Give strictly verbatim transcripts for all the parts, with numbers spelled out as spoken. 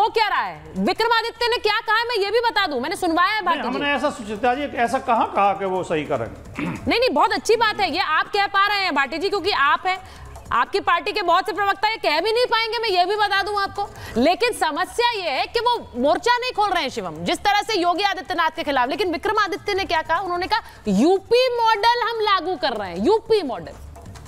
हो क्या रहा है, विक्रमादित्य ने क्या कहा है मैं ये भी बता दूं, मैंने सुनवाया है भाटी जी। हमने ऐसा सुचिता जी ऐसा कहाँ कहा कि वो सही करेंगे? नहीं नहीं, बहुत अच्छी बात है ये आप कह पा रहे हैं भाटी जी, क्योंकि आप है, आपकी पार्टी के बहुत से प्रवक्ता ये कह भी नहीं पाएंगे, मैं ये भी बता दूं आपको। लेकिन समस्या ये है कि वो मोर्चा नहीं खोल रहे हैं शिवम, जिस तरह से योगी आदित्यनाथ के खिलाफ। लेकिन विक्रमादित्य ने क्या कहा, उन्होंने कहा यूपी मॉडल हम लागू कर रहे हैं, यूपी मॉडल।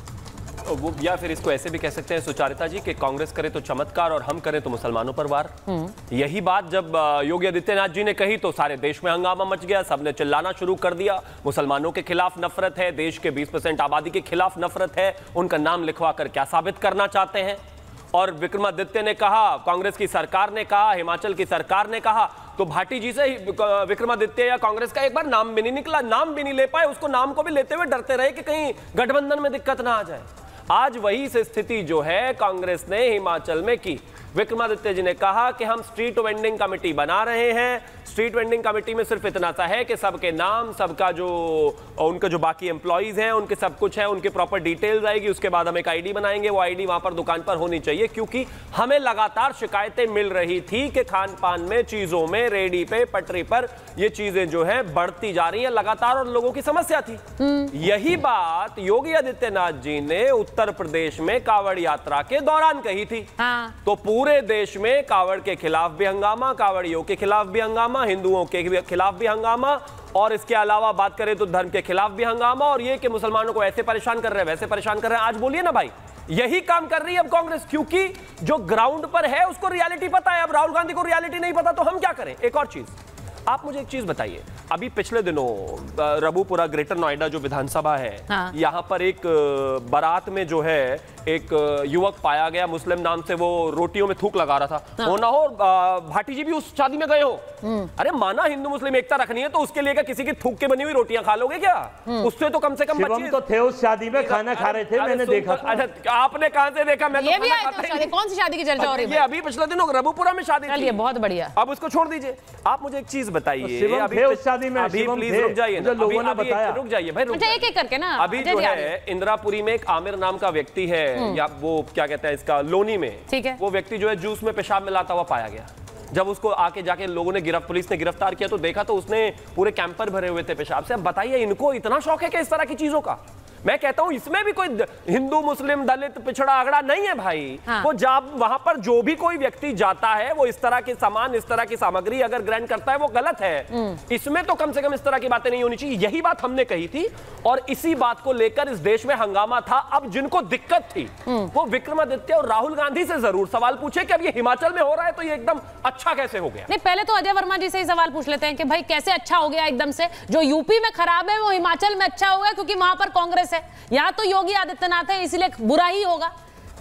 वो या फिर इसको ऐसे भी कह सकते हैं सुचारिता जी कि कांग्रेस करे तो चमत्कार और हम करें तो मुसलमानों पर वार। यही बात जब योगी आदित्यनाथ जी ने कही तो सारे देश में हंगामा मच गया, सबने चिल्लाना शुरू कर दिया, मुसलमानों के खिलाफ नफरत है, देश के बीस परसेंट आबादी के खिलाफ नफरत है, उनका नाम लिखवा कर क्या साबित करना चाहते हैं। और विक्रमादित्य ने कहा, कांग्रेस की सरकार ने कहा, हिमाचल की सरकार ने कहा, तो भाटी जी से विक्रमादित्य या कांग्रेस का एक बार नाम भी नहीं निकला, नाम भी नहीं ले पाए, उसको नाम को भी लेते हुए डरते रहे कि कहीं गठबंधन में दिक्कत ना आ जाए। आज वही से स्थिति जो है कांग्रेस ने हिमाचल में की। विक्रमादित्य जी ने कहा कि हम स्ट्रीट वेंडिंग कमेटी बना रहे हैं। स्ट्रीट वेंडिंग कमेटी में सिर्फ इतना सा है कि सबके नाम, सबका जो उनके जो बाकी एम्प्लॉइज हैं उनके सब कुछ है, उनके प्रॉपर डिटेल्स आएगी, उसके बाद हम एक आईडी बनाएंगे, वो आईडी वहां पर दुकान पर होनी चाहिए, क्योंकि हमें लगातार शिकायतें मिल रही थी कि खान पान में, चीजों में, रेडी पे, पटरी पर ये चीजें जो है बढ़ती जा रही है लगातार और लोगों की समस्या थी। यही बात योगी आदित्यनाथ जी ने उत्तर प्रदेश में कांवड़ यात्रा के दौरान कही थी। हाँ। तो पूरे देश में कांवड़ के खिलाफ भी हंगामा, कांवड़ियों के खिलाफ भी हंगामा, हिंदुओं के खिलाफ भी हंगामा, और इसके अलावा बात करें तो धर्म के खिलाफ भी हंगामा, और ये कि मुसलमानों को ऐसे परेशान कर रहे हैं, वैसे परेशान कर रहे हैं। आज बोलिए ना भाई, यही काम कर रही है अब कांग्रेस, क्योंकि जो ग्राउंड पर है उसको रियलिटी पता है। अब राहुल गांधी को रियलिटी नहीं पता तो हम क्या करें। एक और चीज, आप मुझे एक चीज बताइए, अभी पिछले दिनों रबुपुरा ग्रेटर नोएडा जो विधानसभा है, हाँ। यहाँ पर एक बारात में जो है एक युवक पाया गया मुस्लिम नाम से, वो रोटियों में थूक लगा रहा था। हाँ। हो ना हो भाटी जी भी उस शादी में गए हो, अरे माना हिंदू मुस्लिम एकता रखनी है तो उसके लिए किसी की थूक के बनी हुई रोटियां खा लोगे क्या? उससे तो कम से कम बच्चे तो थे उस शादी में, खाना खा रहे थे, मैंने देखा। अच्छा, आपने कहां से देखा? मैं ये भी आए थे, कौन सी शादी की चर्चा हो रही है? ये अभी पिछले दिनों रबुपुरा में शादी थी। बहुत बढ़िया। अब उसको छोड़ दीजिए, आप मुझे एक चीज बताइए, अभी उस शादी में अभी प्लीज रुक जाइए ना, लोगों ने बताया, रुक जाइए भाई, अच्छा एक एक करके ना। अभी जो है इंदिरापुरी में एक आमिर नाम का व्यक्ति है, या वो क्या कहते हैं इसका, लोनी में, ठीक है, वो व्यक्ति जो है जूस में पेशाब मिलाता हुआ पाया गया। जब उसको आके जाके लोगों ने गिरफ्त पुलिस ने गिरफ्तार किया तो देखा तो उसने पूरे कैंपर भरे हुए थे पेशाब से। अब बताइए, इनको इतना शौक है कि इस तरह की चीजों का? मैं कहता हूं इसमें भी कोई हिंदू मुस्लिम दलित पिछड़ा आगड़ा नहीं है भाई। हाँ। वो जब वहां पर जो भी कोई व्यक्ति जाता है वो इस तरह के सामान, इस तरह की सामग्री अगर ग्रहण करता है वो गलत है। इसमें तो कम से कम इस तरह की बातें नहीं होनी चाहिए। यही बात हमने कही थी और इसी बात को लेकर इस देश में हंगामा था। अब जिनको दिक्कत थी वो विक्रमादित्य और राहुल गांधी से जरूर सवाल पूछे कि अब ये हिमाचल में हो रहा है तो ये एकदम अच्छा कैसे हो गया। नहीं, पहले तो अजय वर्मा जी से ही सवाल पूछ लेते हैं कि भाई कैसे अच्छा हो गया एकदम से? जो यूपी में खराब है वो हिमाचल में अच्छा हो गया क्योंकि वहां पर कांग्रेस है, यहां तो योगी आदित्यनाथ है, इसलिए बुरा ही होगा।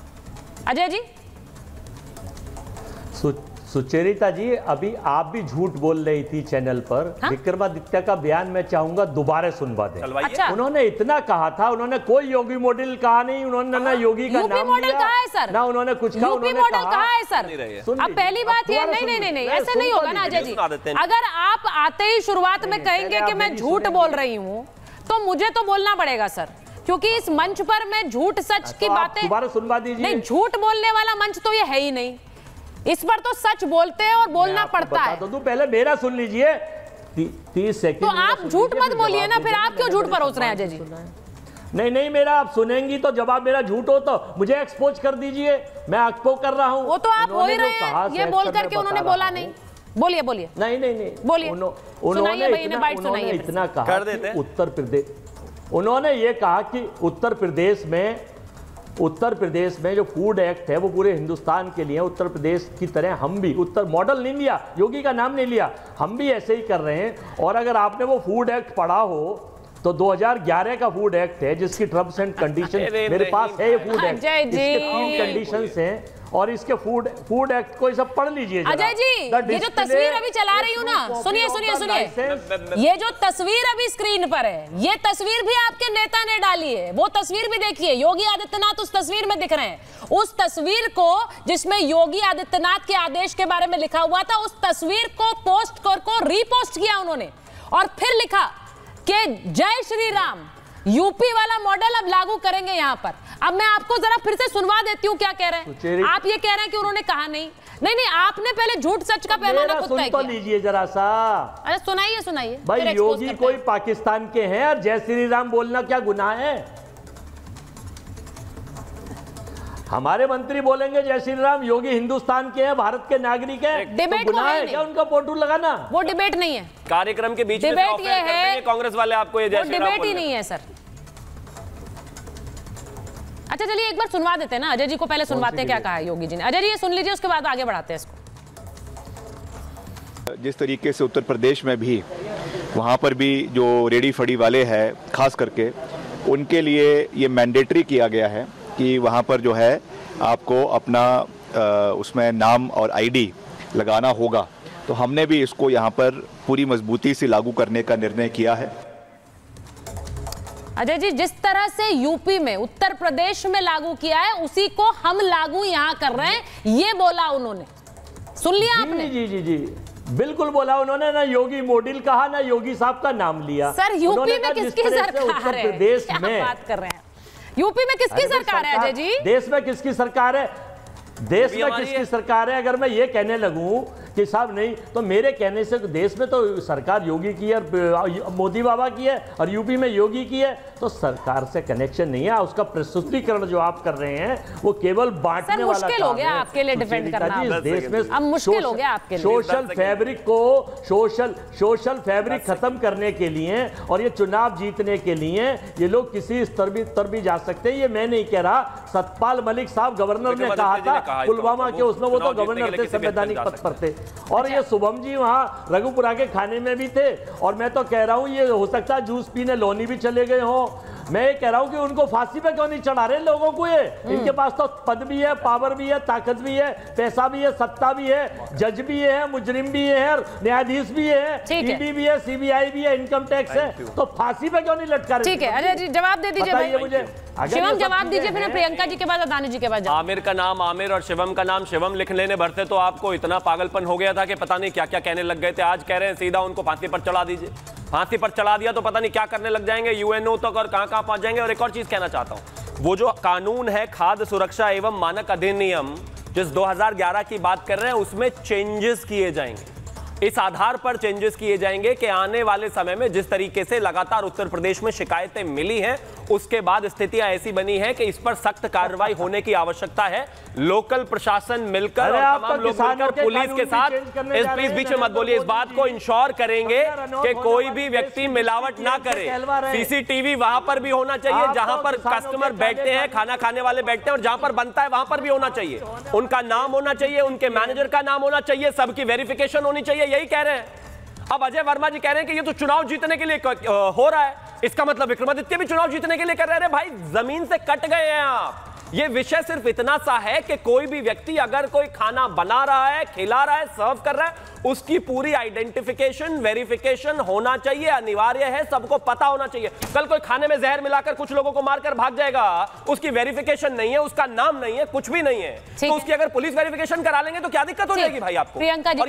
अजय जी। सु, सुचरिता जी, अभी आप भी झूठ बोल रही थी चैनल पर। हाँ? विक्रमादित्य का बयान मैं चाहूंगा दोबारा सुनवा दें। अच्छा। उन्होंने इतना कहा था, उन्होंने कोई योगी मॉडल कहा नहीं, उन्होंने ना योगी का नाम मॉडल कहा है सर, ना उन्होंने कुछ कहा। यूपी मॉडल कहा है सर। अब पहली बात ये, नहीं नहीं नहीं ऐसे नहीं होगा ना अजय जी। अगर आप आते ही शुरुआत में कहेंगे कि मैं झूठ बोल रही हूँ तो मुझे तो बोलना पड़ेगा सर, क्योंकि इस मंच पर मैं झूठ सच की बातें दोबारा सुनवा दीजिए। नहीं, झूठ बोलने वाला मंच तो ये है ही नहीं, इस पर तो सच बोलते हैं और बोलना पड़ता है। तो पहले मेरा सुन लीजिए, तीस सेकंड। तो आप झूठ मत बोलिए ना, फिर आप क्यों झूठ परोस रहे हैं अजय जी? नहीं नहीं, मेरा आप सुनेंगी तो जवाब मेरा झूठ हो तो मुझे एक्सपोज कर दीजिए, मैं एक्सपोज कर रहा हूँ। वो तो आप हो ही रहे हैं, ये बोल करके उन्होंने बोला नहीं। बोलिए बोलिए। नहीं नहीं नहीं बोलिए, उन्होंने इतना कहा कि उत्तर प्रदेश, उन्होंने ये कहा कि उत्तर प्रदेश में उत्तर प्रदेश में जो फूड एक्ट है वो पूरे हिंदुस्तान के लिए, उत्तर प्रदेश की तरह हम भी, उत्तर मॉडल नहीं लिया, योगी का नाम नहीं लिया, हम भी ऐसे ही कर रहे हैं। और अगर आपने वो फूड एक्ट पढ़ा हो तो दो हज़ार ग्यारह का फूड एक्ट है जिसकी टर्म्स एंड कंडीशन मेरे पास है। ये फूड एक्ट, इसके तीन कंडीशंस हैं और इसके फूड फूड एक्ट को सब पढ़ लीजिए। अजय जी, ये जो तस्वीर अभी चला रही हूँ ना, सुनिए सुनिए सुनिए, ये जो तस्वीर अभी स्क्रीन पर है, ये तस्वीर भी आपके नेता ने डाली है। वो तस्वीर भी देखिए, योगी आदित्यनाथ उस तस्वीर में दिख रहे हैं। उस तस्वीर को जिसमें योगी आदित्यनाथ के आदेश के बारे में लिखा हुआ था, उस तस्वीर को पोस्ट कर को रीपोस्ट किया उन्होंने और फिर लिखा कि जय श्री राम, यूपी वाला मॉडल अब लागू करेंगे यहाँ पर। अब मैं आपको जरा फिर से सुनवा देती हूँ क्या कह रहे हैं। आप ये कह रहे हैं कि उन्होंने कहा नहीं नहीं नहीं आपने पहले झूठ सच का पैमाना खुद तय किया। सुन तो लीजिए जरा सा। अरे सुनाइए सुनाइए भाई, योगी कोई पाकिस्तान के हैं और जय श्री राम बोलना क्या गुनाह है? हमारे मंत्री बोलेंगे जय श्री राम, योगी हिंदुस्तान के हैं, भारत के नागरिक हैं, डिबेट तो गुनाह है क्या उनका फोटो लगाना? वो डिबेट नहीं है, कार्यक्रम के बीच में डिबेट ये है कांग्रेस वाले आपको ये जय श्री राम डिबेट ही नहीं है सर। अच्छा चलिए एक बार सुनवा देते हैं ना, अजय जी को पहले सुनवाते हैं क्या कहा है योगी जी ने। अजय जी ये सुन लीजिए, उसके बाद आगे बढ़ाते हैं इसको। जिस तरीके से उत्तर प्रदेश में भी वहाँ पर भी जो रेडी फड़ी वाले हैं खास करके उनके लिए ये मैंडेटरी किया गया है कि वहाँ पर जो है आपको अपना आ, उसमें नाम और आईडी लगाना होगा। तो हमने भी इसको यहाँ पर पूरी मजबूती से लागू करने का निर्णय किया है। अजय जी, जिस तरह से यूपी में उत्तर प्रदेश में लागू किया है उसी को हम लागू यहाँ कर रहे हैं, ये बोला उन्होंने। सुन लिया आपने? जी जी जी बिल्कुल बोला उन्होंने। ना योगी मॉडल कहा ना योगी साहब का नाम लिया। सर यूपी में किसकी सरकार है? प्रदेश क्या में बात कर रहे हैं? यूपी में किसकी सरकार है अजय जी? देश में किसकी सरकार है? देश में किसकी सरकार है? अगर मैं ये कहने लगूं कि साहब नहीं, तो मेरे कहने से देश में तो सरकार योगी की है, मोदी बाबा की है, और यूपी में योगी की है, तो सरकार से कनेक्शन नहीं है। उसका प्रस्तुतिकरण जो आप कर रहे हैं वो केवल बांटने वाला मुश्किल हो गया आपके लिए डिफेंड करना। इस देश में अब मुश्किल हो गया आपके लिए। सोशल फैब्रिक को सोशल सोशल फैब्रिक खत्म करने के लिए और ये चुनाव जीतने के लिए ये लोग किसी स्तर भी स्तर भी जा सकते हैं। ये मैं नहीं कह रहा, सतपाल मलिक साहब गवर्नर ने कहा था पुलवामा के, उसमें वो तो गवर्नर थे, संवैधानिक पद पर थे। और ये शुभम जी वहाँ रघुपुरा के खाने में भी थे। और मैं तो कह रहा हूँ ये हो सकता है जूस पीने लोनी भी चले गए हों। मैं ये कह रहा हूं कि उनको फांसी पे क्यों नहीं चढ़ा रहे लोगों को? ये इनके पास तो पद भी है, पावर भी है, ताकत भी है, पैसा भी है, सत्ता भी है, जज भी है, मुजरिम भी है, न्यायाधीश भी है, ईडी भी है, सीबीआई भी है, इनकम टैक्स है, तो फांसी पे क्यों नहीं लटका रहे? ठीक है अजय जी जवाब दे दीजिए भाई। मुझे शिवम जवाब दीजिए, फिर प्रियंका जी के बाद अदानी जी के बाद। आमिर का नाम आमिर और शिवम का नाम शिवम लिख लेने भरते तो आपको इतना पागलपन हो गया था कि पता नहीं क्या क्या कहने लग गए थे। आज कह रहे हैं सीधा उनको फांसी पर चढ़ा दीजिए। फांसी पर चढ़ा दिया तो पता नहीं क्या करने लग जाएंगे, यूएनओ तक और कहां कहां पहुंच जाएंगे। और एक और चीज कहना चाहता हूं, वो जो कानून है खाद्य सुरक्षा एवं मानक अधिनियम जिस दो हज़ार ग्यारह की बात कर रहे हैं उसमें चेंजेस किए जाएंगे। इस आधार पर चेंजेस किए जाएंगे कि आने वाले समय में जिस तरीके से लगातार उत्तर प्रदेश में शिकायतें मिली हैं उसके बाद स्थितियां ऐसी बनी है कि इस पर सख्त कार्रवाई होने की आवश्यकता है। लोकल प्रशासन मिलकर और तमाम लोग मिलकर पुलिस के साथ, इस प्लीज बीच में मत बोलिए, इस बात को इंश्योर करेंगे कि कोई भी व्यक्ति मिलावट ना करे। सीसीटीवी वहां पर भी होना चाहिए जहां पर कस्टमर बैठते हैं, खाना खाने वाले बैठते हैं, और जहां पर बनता है वहां पर भी होना चाहिए। उनका नाम होना चाहिए, उनके मैनेजर का नाम होना चाहिए, सबकी वेरिफिकेशन होनी चाहिए। यही कह रहे हैं। अब अजय वर्मा जी कह रहे हैं कि ये तो चुनाव जीतने के लिए हो रहा है, इसका मतलब विक्रमादित्य भी चुनाव जीतने के लिए कर रहे हैं। भाई जमीन से कट गए हैं आप। ये विषय सिर्फ इतना सा है कि कोई भी व्यक्ति अगर कोई खाना बना रहा है, खिला रहा है, सर्व कर रहा है, उसकी पूरी आइडेंटिफिकेशन, वेरिफिकेशन होना चाहिए, अनिवार्य है, सबको पता होना चाहिए। कल कोई खाने में जहर मिलाकर कुछ लोगों को मारकर भाग जाएगा, उसकी वेरिफिकेशन नहीं है, उसका नाम नहीं है, कुछ भी नहीं है, तो उसकी अगर पुलिस वेरिफिकेशन करा लेंगे तो क्या दिक्कत हो जाएगी भाई आपको? प्रियंका जी